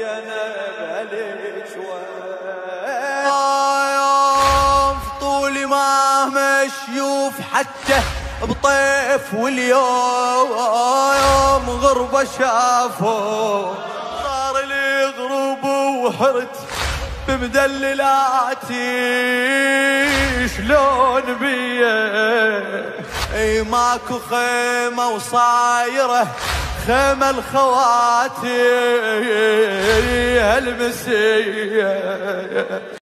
انا يوم طولي ما مشيوف حتى بطيف، واليوم غربة شافوا صار لي غروب وحرت بمدللاتي شلون بيه. اي ماكو خيمة وصايرة خيمة الخواتي هالمسية.